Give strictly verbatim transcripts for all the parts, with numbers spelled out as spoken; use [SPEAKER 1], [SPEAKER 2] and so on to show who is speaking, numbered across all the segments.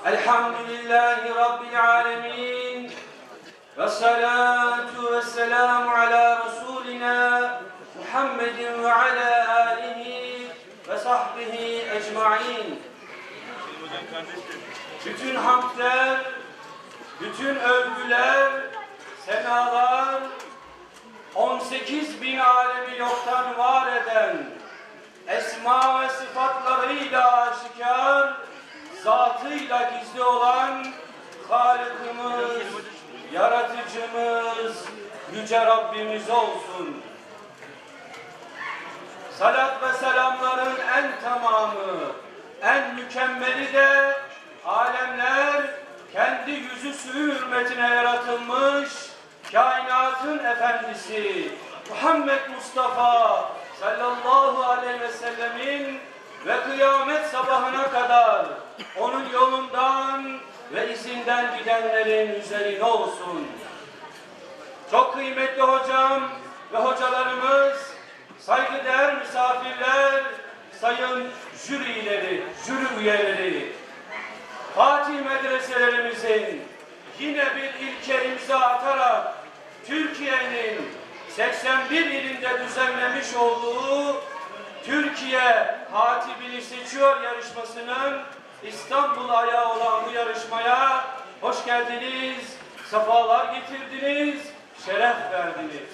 [SPEAKER 1] Elhamdülillahi Rabbil alemin. Ve salatu ve selamu ala Resulina Muhammedin ve ala alihi ve sahbihi ecmain. Bütün hamdler, bütün övgüler, senalar, on sekiz bin alemi yoktan var eden, esma ve sıfatlarıyla aşikar, zatıyla gizli olan Halık'ımız, Yaratıcımız, Yüce Rabbimiz olsun. Salat ve selamların en tamamı, en mükemmeli de alemler kendi yüzü suyu hürmetine yaratılmış kainatın efendisi Muhammed Mustafa sallallahu aleyhi ve sellemin ve kıyamet sabahına kadar onun yolundan ve izinden gidenlerin üzerine olsun. Çok kıymetli hocam ve hocalarımız, saygıdeğer misafirler, sayın jürileri, jüri üyeleri, Fatih medreselerimizin yine bir ilke imza atarak Türkiye'nin seksen bir ilinde düzenlemiş olduğu Türkiye Hatibini Seçiyor yarışmasının İstanbul ayağı olan bu yarışmaya hoş geldiniz, sefalar getirdiniz, şeref verdiniz.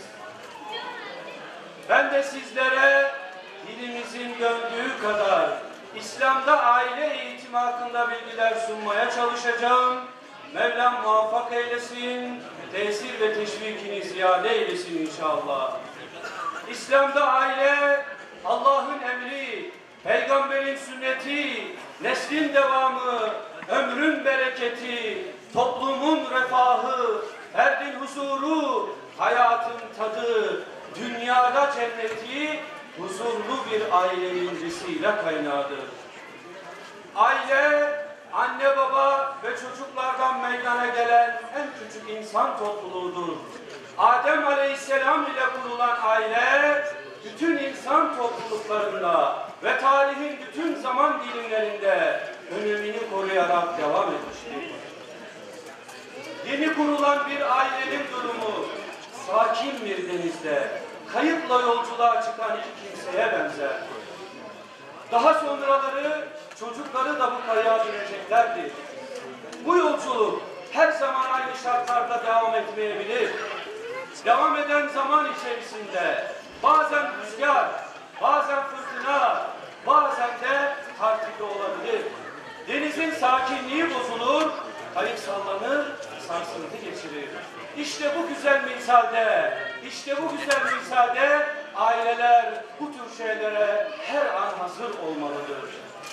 [SPEAKER 1] Ben de sizlere dilimizin döndüğü kadar İslam'da aile eğitimi hakkında bilgiler sunmaya çalışacağım. Mevlam muvaffak eylesin, tesir ve teşvikini ziyade eylesin inşallah. İslam'da aile, Allah'ın emri, peygamberin sünneti, neslin devamı, ömrün bereketi, toplumun refahı, ferdin huzuru, hayatın tadı, dünyada cenneti, huzurlu bir ailenin vesile kaynağıdır. Aile, anne baba ve çocuklardan meydana gelen en küçük insan topluluğudur. Adem Aleyhisselam ile kurulan aile, bütün insan topluluklarında ve tarihin bütün zaman dilimlerinde önemini koruyarak devam etmiştir. Yeni kurulan bir ailenin durumu, sakin bir denizde kayıkla yolculuğa çıkan iki kimseye benzer. Daha sonraları çocukları da bu kayığa bineceklerdir. Bu yolculuk her zaman aynı şartlarda devam etmeyebilir. Devam eden zaman içerisinde bazen rüzgar, bazen fırtına, bazen de tartışma olabilir. Denizin sakinliği bozulur, kayık sallanır, sarsıntı geçirir. İşte bu güzel misalde, işte bu güzel misalde aileler bu tür şeylere her an hazır olmalıdır.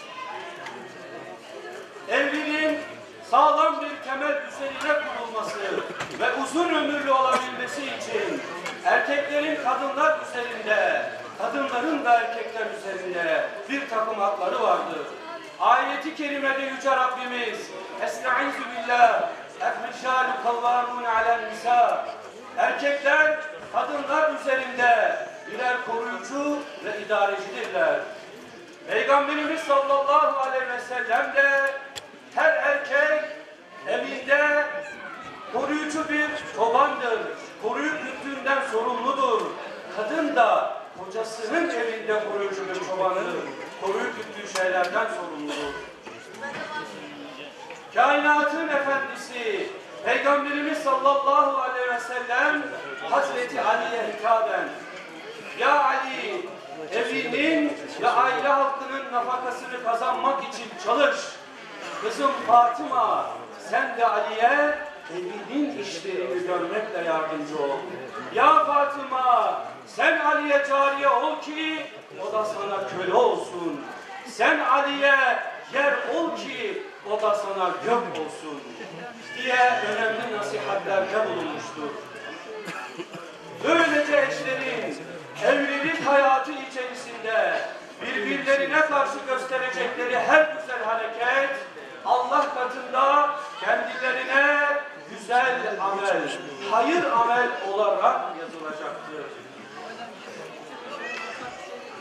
[SPEAKER 1] Evliliğin sağlam bir temel üzerine kurulması ve uzun ömürlü olabilmesi için erkeklerin kadınlar üzerinde, kadınların da erkekler üzerinde bir takım hakları vardır. Ayet-i kerimede Yüce Rabbimiz Estaizu billah Er-Ricalu kavvâmûn alel-nisâ erkekler kadınlar üzerinde birer koruyucu ve idarecidirler. Peygamberimiz sallallahu aleyhi ve sellem de her erkek evinde koruyucu bir çobandır. Koruyup güttüğünden sorumludur. Kadın da kocasının evinde koruyucu bir çobandır. Koruyup güttüğü şeylerden sorumludur. Kainatın efendisi Peygamberimiz sallallahu aleyhi ve sellem Hazreti Ali'ye hitaben Ya Ali, evinin ve aile halkının nafakasını kazanmak için çalış. Kızım Fatıma, sen de Ali'ye evinin işlerini görmekle yardımcı ol. Ya Fatıma, sen Ali'ye cariye ol ki o da sana köle olsun. Sen Ali'ye yer ol ki o da sana gök olsun diye önemli nasihatlerde bulunmuştur. Böylece eşlerin evlilik hayatı içerisinde birbirlerine karşı gösterecekleri her güzel hareket Allah katında kendilerine güzel amel, hayır amel olarak yazılacaktır.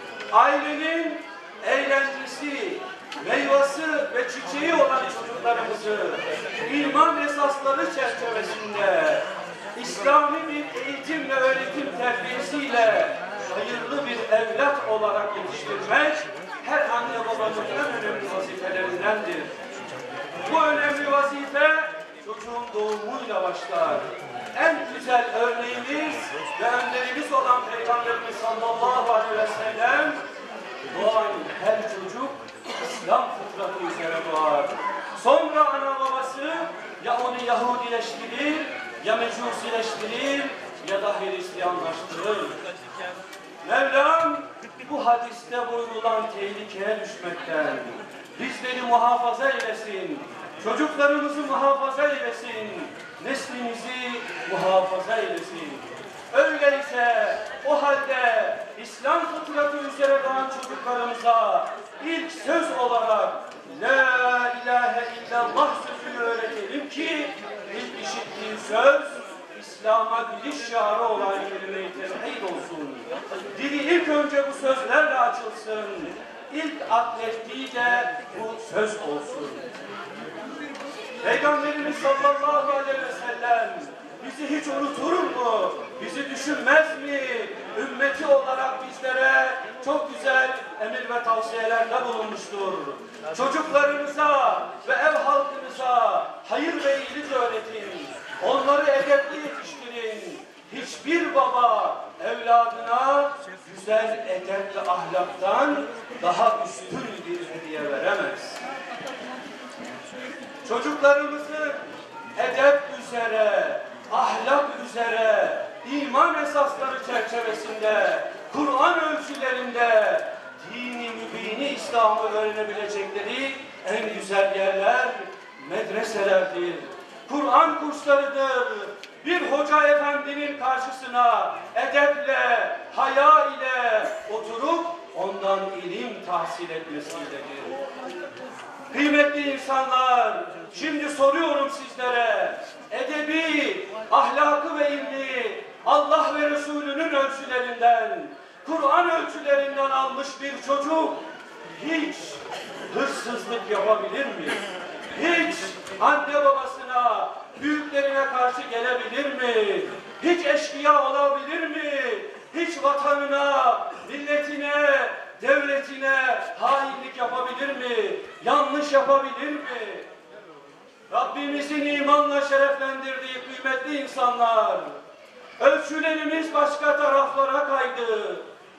[SPEAKER 1] Ailenin eğlencesi, meyvası ve çiçeği olan çocuklarımız çocuklarımızı iman esasları çerçevesinde İslami bir eğitim ve öğretim terbiyesiyle hayırlı bir evlat olarak yetiştirmek her anne babanın en önemli vazifelerindendir. Bu önemli vazife çocuğun doğumuyla başlar. En güzel örneğimiz ve önderimiz olan Peygamberimiz sallallahu aleyhi ve sellem doğan her çocuk İslam fıtratı üzere doğar. Sonra ana babası ya onu Yahudileştirir, ya Mecusileştirir ya da Hristiyanlaştırır. Mevlam bu hadiste buyurulan tehlikeye düşmekten bizleri muhafaza eylesin, çocuklarımızı muhafaza eylesin, neslimizi muhafaza eylesin. Öyleyse o halde İslam fıtratı üzere doğan çocuklarımıza ilk söz olarak La ilahe illallah sözünü öğretelim ki ilk işittiği söz İslam'a giriş şiarı olan kelime-i tevhid olsun. Dili ilk önce bu sözlerle açılsın. İlk aklettiği de bu söz olsun. Peygamberimiz sallallahu aleyhi ve sellem bizi hiç unutur mu? Bizi düşünmez mi? Ümmeti olarak bizlere çok güzel emir ve tavsiyelerde bulunmuştur. Çocuklarınıza ve ev halkınıza hayır ve iyilik öğretin. Onları edepli yetiştirin. Hiçbir baba evladına güzel edep ve ahlaktan daha üstün bir hediye veremez. Çocuklarımızı edep üzere, ahlak üzere, iman esasları çerçevesinde, Kur'an ölçülerinde dini mübini İslam'ı öğrenebilecekleri en güzel yerler medreselerdir. Kur'an kurslarıdır. Bir hoca efendinin karşısına edeple, haya ile oturup ondan ilim tahsil etmesiyledir. Kıymetli insanlar, şimdi soruyorum sizlere, edebi, ahlakı ve ilmi Allah ve Resulünün ölçülerinden, Kur'an ölçülerinden almış bir çocuk hiç hırsızlık yapabilir mi? Hiç anne babasına, büyüklerine karşı gelebilir mi? Hiç eşkıya olabilir mi? Hiç vatanına, milletine, devletine hainlik yapabilir mi? Yanlış yapabilir mi? Rabbimizin imanla şereflendirdiği kıymetli insanlar, ölçülerimiz başka taraflara kaydı.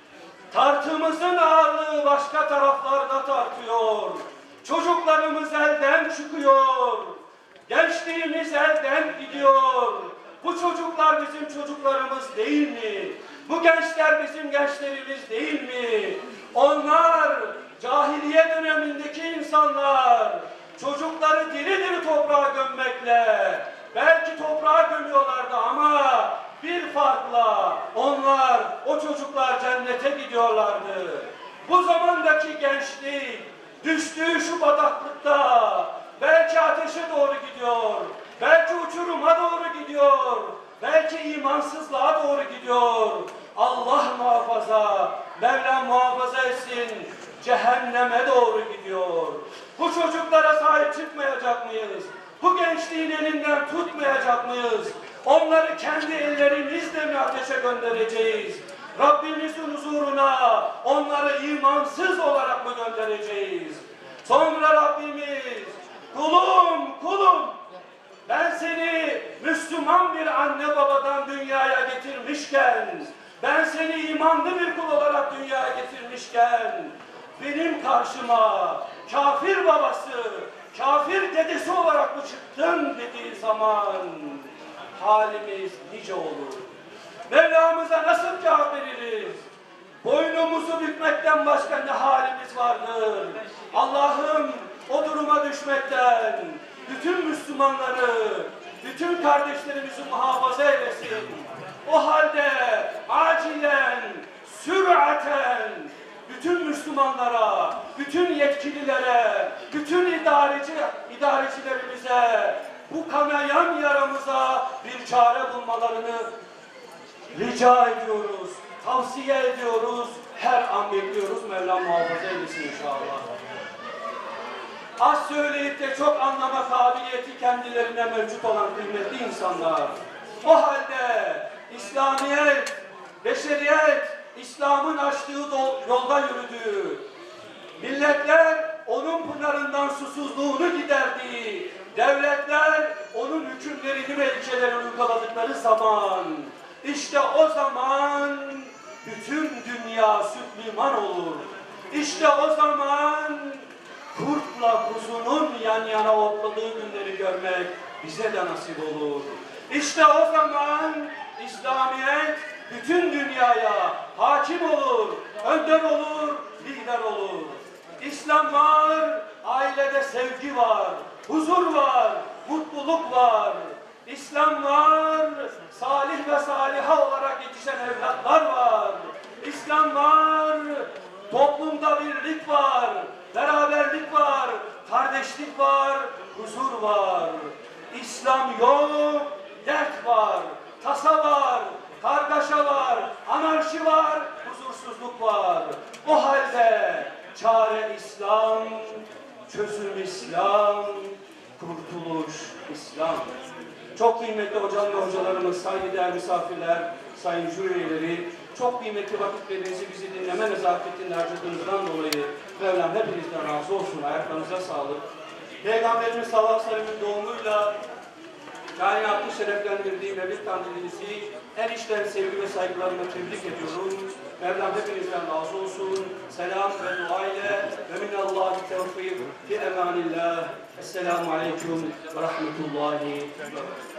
[SPEAKER 1] Tartımızın ağırlığı başka taraflarda tartıyor. Çocuklarımız elden çıkıyor. Gençliğimiz elden gidiyor. Bu çocuklar bizim çocuklarımız değil mi? Bu gençler bizim gençlerimiz değil mi? Onlar cahiliye dönemindeki insanlar. Çocukları diri diri toprağa gömmekle, belki toprağa gömüyorlardı ama bir farkla onlar, o çocuklar cennete gidiyorlardı. Bu zamandaki gençlik düştüğü şu bataklıkta belki ateşe doğru gidiyor, belki uçuruma doğru gidiyor, belki imansızlığa doğru gidiyor. Allah muhafaza, Mevlam muhafaza etsin, cehenneme doğru gidiyor. Bu çocuklara sahip çıkmayacak mıyız? Bu gençliğin elinden tutmayacak mıyız? Onları kendi ellerimizle mi ateşe göndereceğiz? Rabbimizin huzuruna onları imansız olarak mı göndereceğiz? Sonra Rabbimiz, kulum, kulum, ben seni Müslüman bir anne babadan dünyaya getirmişken, ben seni imanlı bir kul olarak dünyaya getirmişken, benim karşıma kafir babası, kafir dedesi olarak mı çıktın dediği zaman halimiz nice olur. Mevlamıza nasıl cevap veririz? Boynumuzu bükmekten başka ne halimiz vardır? Allah'ım o duruma düşmekten bütün Müslümanları, bütün kardeşlerimizi muhafaza eylesin. O halde acilen, süraten bütün Müslümanlara, bütün yetkililere, bütün idareci, idarecilerimize bu kanayan yaramıza bir çare bulmalarını rica ediyoruz, tavsiye ediyoruz, her an bekliyoruz. Mevlam muhafaza eylesin inşallah. Az söyleyip de çok anlama kabiliyeti kendilerine mevcut olan kıymetli insanlar. O halde İslamiyet, beşeriyet, İslam'ın açtığı yolda yürüdü. Milletler onun pınarından susuzluğunu giderdiği, devletler onun hükümlerini ve ilkelerini uyguladıkları zaman, işte o zaman bütün dünya süt liman olur. İşte o zaman kurtla kuzunun yan yana otladığı günleri görmek bize de nasip olur. İşte o zaman İslamiyet bütün dünyaya hakim olur, önder olur, lider olur. İslam var, ailede sevgi var, huzur var, mutluluk var. İslam var, salih ve saliha olarak yetişen evlatlar var. İslam var, toplumda birlik var, beraberlik var, kardeşlik var, huzur var. İslam yok, dert var, tasa var, kargaşa var, anarşi var, huzursuzluk var. O halde çare İslam, çözüm İslam, kurtuluş İslam. Çok kıymetli hocam ve hocalarımız, saygıdeğer misafirler, sayın jüri üyeleri, çok kıymetli vakitlerinizi bizi dinleme nezaketinde harcadığınızdan dolayı Mevlam hepinizden razı olsun. Ayaklarınıza sağlık. Peygamberimiz sallallahu aleyhi ve sellem'in doğumuyla kainatı şereflendirdiği Mevlid Kandilinizi en içten sevgi ve saygılarımla tebrik ediyorum. Mevlam hepinizden razı olsun. Selam ve dua ile ve minallahi tevfik fi emanillah. Esselamu aleyküm ve rahmetullahi ve berekatuhu.